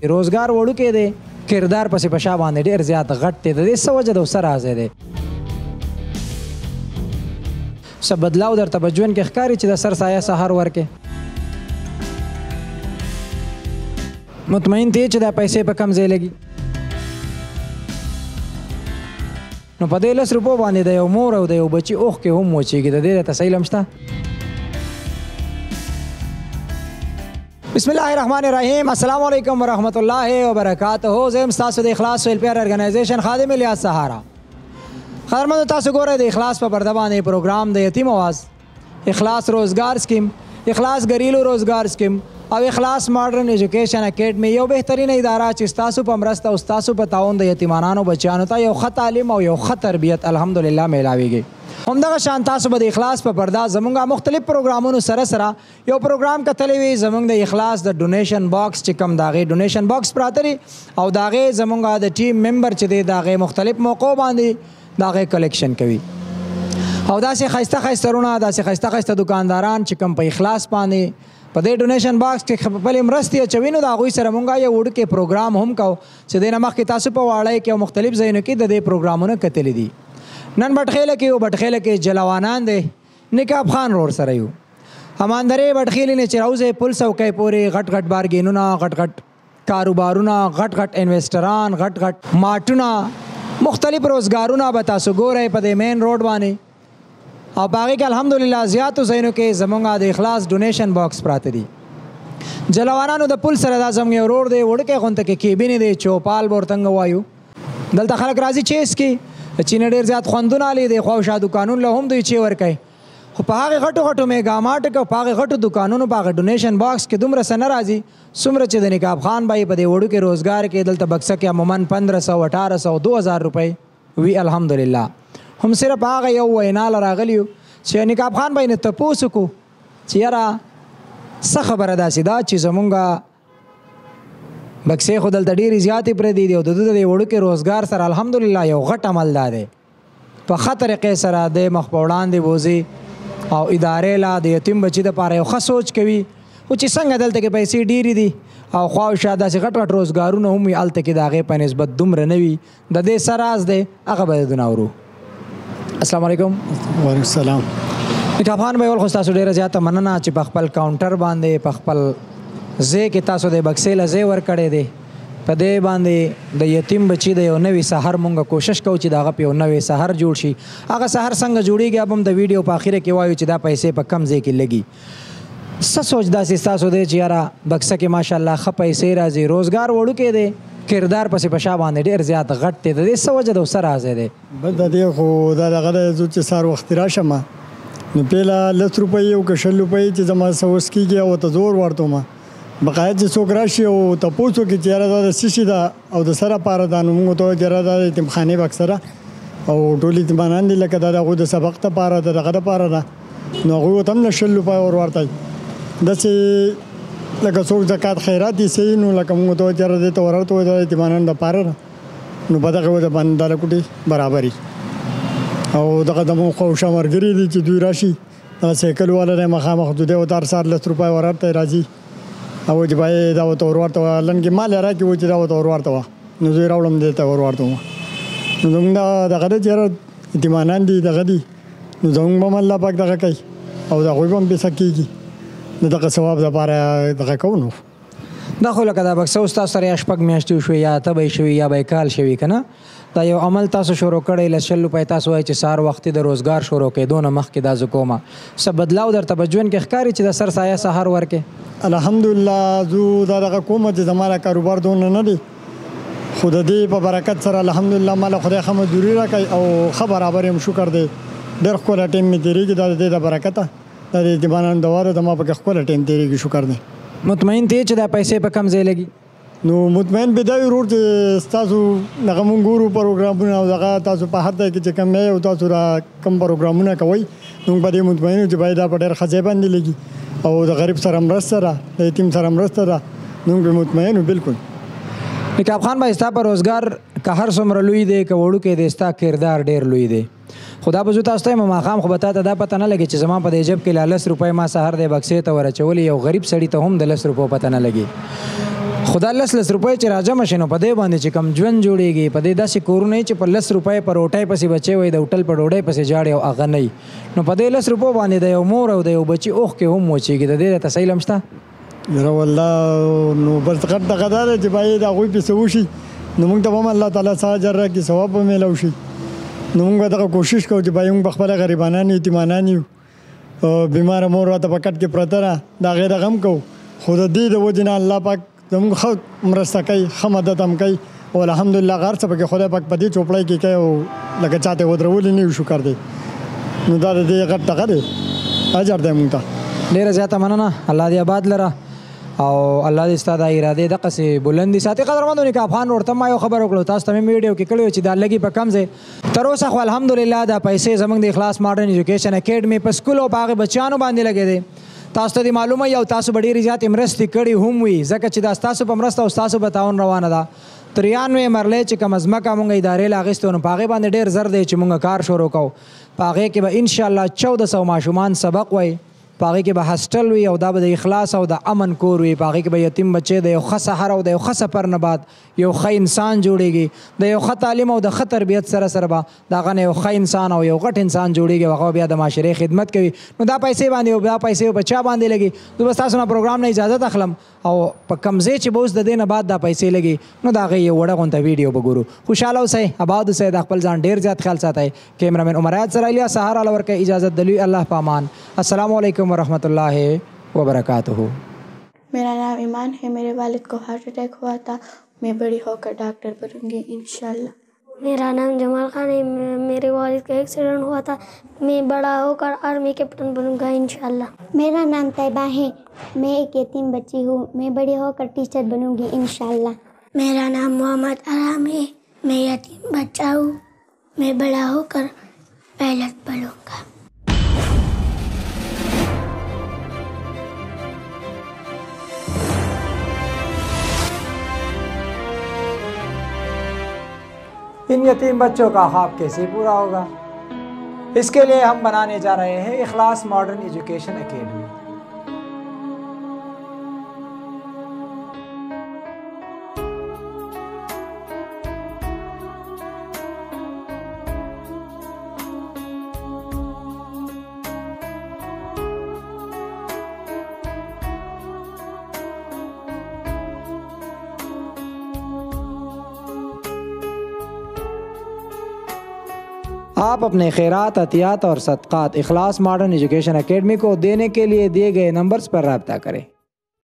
روزګار وړوکی دی کردار پسې په شا باندې ډېر زیات غټ دی د دې څه وجه د څه راز دی څه بدلاو درته په ژوند کې ښکاري چې د سر سایه سهار ورکې مطمئن دی چې دا پیسې په کم ځای لګي نو په دې 10 روپو باندې د یو مور او د یو بچي اوښکې هم وچېږي د دې راته صحیح علم شته بسم الله الرحمن الرحیم السلام علیکم ورحمۃ اللہ وبرکاتہ زم تاسو د اخلاص ویلفیر ارګنایزیشن خادم الیاس سهارا خدمت تاسو ګورئ د اخلاص په پرده باندې پروګرام د یتیم आवाज اخلاص روزګار سکیم اخلاص غریلو روزګار سکیم او اخلاص ماډرن ایجوکیشن اکیډمي یو بهترین اداره چې تاسو په مرسته او تاسو په تعاون د یتیمانو بچیانو ته یو ښه تعلیم او یو ښه تربیت الحمدلله میلاویږي همدغه شان تاسو به د اخلاص په پرده زمونږ مختلف پروګرامونو سره سره یو پروګرام کتلی وي زمونږ د اخلاص د ډونیشن باکس چې کوم د هغې ډونیشن باکس پراته دي او د هغې زمونږ د ټیم ممبر چې دی د هغې مختلف موقعو باندې د هغې کلیکشن کوي او داسې ښایسته ښایسته رونه داسې ښایسته ښایسته دکانداران چې کوم په اخلاص باندې په دې ډونیشن باکس کې خپلې مرستې اچوي نو د هغوی سره مونږ یو وړوکی پروګرام هم کوو چې دې نه مخکې تاسو په واړی کې او مختلف ځایونو کې د دې پروګرامونه کتلي دي نن بټخیله کې یو بټخیله کې جلوانان دی نکاب خان رور سره یو هماندرې بټخیلې نه چې راوځي پل څوکۍ پورې غټ غټ بارګینونه غټ غټ کاروبارونه غټ غټ انویسټران غټ غټ مارټونه مختلف روزګارونه به تاسو ګورئ په دې مین روډ باندې او په هغې کې الحمدلله زیاتو ځایونو کې زمونږ د اخلاص ډونیشن باکس پراته دي جلوانانو د پل سره دا زموږ یو روډ دی وړوکی غونته کې کیبینې دی چوپال به ورته وایو دلته خلک راځي چیس کې چې نه ډېر زیات خوندونه علی دی خواوشا دکانونو له هم دوی چې ورکوي خو په هغې غټو غټو میګا مارټ کې او په هغې غټو دکانونو په هغه ډونیشن باکس کې دومره څه نه راځي څومره چې د نقاب خان بھائی په دې وړوکې روزګار کې دلته بکسه کې عموماً 1500 1800 2000 روپۍ وي الحمدلله هم صرف هغه یو وینا له راغلی چې نقاب خان بھائی نه تپوس وکړو چې یاره څه خبره داسې ده چې زمونږ بکسې خو دلته ډېرې زیاتې پرې دي او د ده د وړوکې روزګار سره الحمدلله یو غټ عمل دا دی په ښه طریقې سره د مخ په وړاندې بوځي او ادارې لا د یتیم بچي دپاره یو ښه سوچ کوي خو چې څنګه دلته کې پیسې ډېرې دي او خواوشا داسې غټ غټ روزګارونه هم وي هلته کې د هغې په نسبت دومره نه وي د دې څه راز دی هغه به د دونه اورو السلام علیکم وعلیکم السلام نقاب خان بھائی ول خو تاسو ډېره زیاته مننه چې په خپل کاونټر باندې په خپل ځای کې تاسو د بکسې له ځای ورکړی دی په دې باندې د یتیم بچي د یو نوي سحر مونږ کوشش کوو چې د هغه په یو نوی سحر جوړ شي هغه سحر څنګه جوړیږي اب هم د ویډیو په اخره کې وایو چې دا پیسې په کم ځای کې لګي څه سوچ داسې ستاسو دی چې یاره بکسه کې ماشاءالله ښه پیسې راځي روزګار وړوکی دی کردار پسې په شا باندې ډېر زیات غټ دی د دې څه وجه د څه راز دی بس د دې خو دا دغه دی چې سهار وختې راشم نو پهله 10 روپۍ او که 20 روپۍ چې زما څه وس کېږي او ته زور ورته وم بقایا چې څوک راشي او تپوس وکړي چې یاره دا د څه شي ده او د سره پاره ده نو موږ ته وایو چې یاره دا د یتیمخانې بکسه او ټول یتیمانان دي لکه دا د هغوی د سبق دپاره د دغه دپاره ده نو هغوی ورته هم 20 روپۍ ور ورته داسې لکه څوک زکات خیرات دي صحیح نو لکه موږ ته وایو چې یاره دې ته ور ورته وایو د یتیمانانو دپاره ده نو په دغه وجه باندې دا لکوټې برابري او دغه د مو خواوشا ملګري دي چې دوی راشي دغه سایکل والا دی مخامخ د دې ورته هر سهار 10 روپۍ ور ورته راځي او چې بای دا ورته ور ورته لنګې مال یې راکړي و چې دا ورته ور ورته وه نو زه یې راوړم دې ته ور ورته وم نو زموږ دغه دی چې یاره یتیمانان دي دغه دي نو زموږ به هم الله پاک دغه کوي او د هغوی به هم پیسه کېږي د دغه ثواب دپاره دغه کوو نو دا خو لکه دا بکسه اوس تاسو سره یا 6 میاشتې شوې یا اته به یې شوي یا به یې کال شوي که نه دا یو عمل تاسو شروع کړی له 100 روپۍ تاسو وایي چې سهار وختي د روزګار شروع کېدو نه مخکې دا زه کومه څه بدلاو درته په ژوند کې ښکاري چې د سر سایه سهار ورکې الحمدلله زه دا دغه کوم چې زما له کاروبار دونه نه دی خو د دې په برکت سره الحمدلله ماله خدای ښه مزدوري راکوي او ښه برابر یم شکر دی ډېر ښکلی ټایم مې تېرېږي دا د دې د برکته دا د یتیمانانو د واره زما پکې ښکلی ټایم تېرېږي شکر دی مطمئن دی چې دا پیسې په کم ځای لګي نو مطمئن به دا وي ورور چې ستاسو دغه مونږ ګورو پروګرامونه او دغه تاسو په هر ځای کې چې کوم او تاسو را کوم پروګرامونه کوئ موږ به دې مطمئن یو چې باید دا په ډېر ښه ځای باندې لګي او د غریب سره مرسته ده د یتیم سره مرسته ده موږ به مطمئن یو بالکل نقاب خان بھائی ستا په روزګار که هر څومره لوی دی که وړوکی دی ستا کردار ډېر لوی دی خو دا به زه تاسو ته یم ماښام خو به تا ته دا پته نه لګي چې زما په دې جب کې لا 10 روپۍ ما سهار دی بکسې ته ور اچولې یو غریب سړي ته هم د 10 روپو پته نه لګي خدا 10 روپۍ چې راجمع شي نو په دې باندې چې کم ژوند جوړېږي په دې داسې کورونه چې په 10 روپۍ په روټۍ پسې بچی وي د هوټل په ډوډۍ پسې جاړي او هغه نه نو په دې 10 روپو باندې د یو مور او د یو بچي اوښ کې هم وچېږي د دې تسهیل هم شته یاره والله نو بس غټ دغه دا دی چې باید هغوی پسې وشي نو موږ ته به هم الله تعالی څه اجر راکړي ثواب به میلاو شي نو موږ به دغه کوشش کوو چې باید موږ په خپله غریبانان یو یتیمانان یو بیماره مور راته په کټ کې پرته ده د هغې دغه هم کوو خو د دې د وجې نه الله پاک زموږ ښه مرسته کوي ښه مدد هم کوي او الحمدلله هر څه پکې خدای پاک په دې چوپړی کې کوي او لکه چاته ودرولي نه وي شکر دی نو دا د دې غټ دغه دی اجر دی موږ ته ډېره زیاته مننه الله دې آباد لره او الله دې ستا د ارادې دقسې بلندي ساتي قدرمندو نکاح خان ورته ما یو خبر وکړو تاسو ته مې ویډیو کې کړی چې دا لګي په کم ځای تر اوسه خو الحمدلله دا پیسې زموږ د اخلاص ماډرن ایجوکیشن اکیډمي په سکول او په هغې بچیانو باندې لګې دی تاسو ته معلومه یو تاسو به ډېرې زیاتې مرستې کړي هم وي ځکه چې دا ستاسو په مرسته او ستاسو په تعاون روانه ده 93 مرلۍ چې کومه ځمکه مونږ ادارې له اخیستو نو په هغې باندې ډېر زر دی چې مونږ کار شروع کوو په هغې کې به انشاءالله 1400 ماشومان سبق وایي په هغې کې به هاسټل وي او دا به د اخلاص او د امن کور وي په هغې کې به یتیم بچی د یو ښه سحر او د یو ښه سفر نه بعد یو ښه انسان جوړېږي د یو ښه تعلیم او د ښه تربیت سره سره به د هغه نه یو ښه انسان او یو غټ انسان جوړېږي او هغه بیا د معاشرې خدمت کوي نو دا پیسې باندې او دا پیسې په چا باندې لګي زه بس تاسو نه پروګرام نه اجازت اخلم او په کم ځای چې به اوس د دې نه بعد دا پیسې لګي نو د هغې یو وړه غونته ویډیو به ګورو خوشحاله اوسئ آباد اوسئ د خپل ځان ډېر زیات خیال ساتئ کیمرامین عمریات سره الیاس سهار الله ورکوي اجازت د لوی الله په امان السلام علیکم ورحمۃ اللہ وبرکاتہ मेरा नाम ईमान है। मेरे वालिद को हार्ट अटैक हुआ था। मैं बड़ी होकर डॉक्टर बनूंगी इंशाल्लाह। मेरा नाम जमाल खान है। मेरे वालिद का एक्सीडेंट हुआ था। मैं बड़ा होकर आर्मी कैप्टन बनूंगा इंशाल्लाह। मेरा नाम तैयबा है। मैं एक यतीम बच्ची हूँ। मैं बड़ी होकर टीचर बनूंगी इंशाल्लाह। मेरा नाम मोहम्मद आराम है। मैं यतीम बच्चा हूँ। मैं बड़ा होकर पायलट बनूंगा। इन यतीम बच्चों का ख्वाब कैसे पूरा होगा इसके लिए हम बनाने जा रहे हैं इखलास मॉडर्न एजुकेशन एकेडमी आप अपने खैरात अतियात और सदक़ात इखलास मॉडर्न एजुकेशन एकेडमी को देने के लिए दिए गए नंबर्स पर रब्ता करें।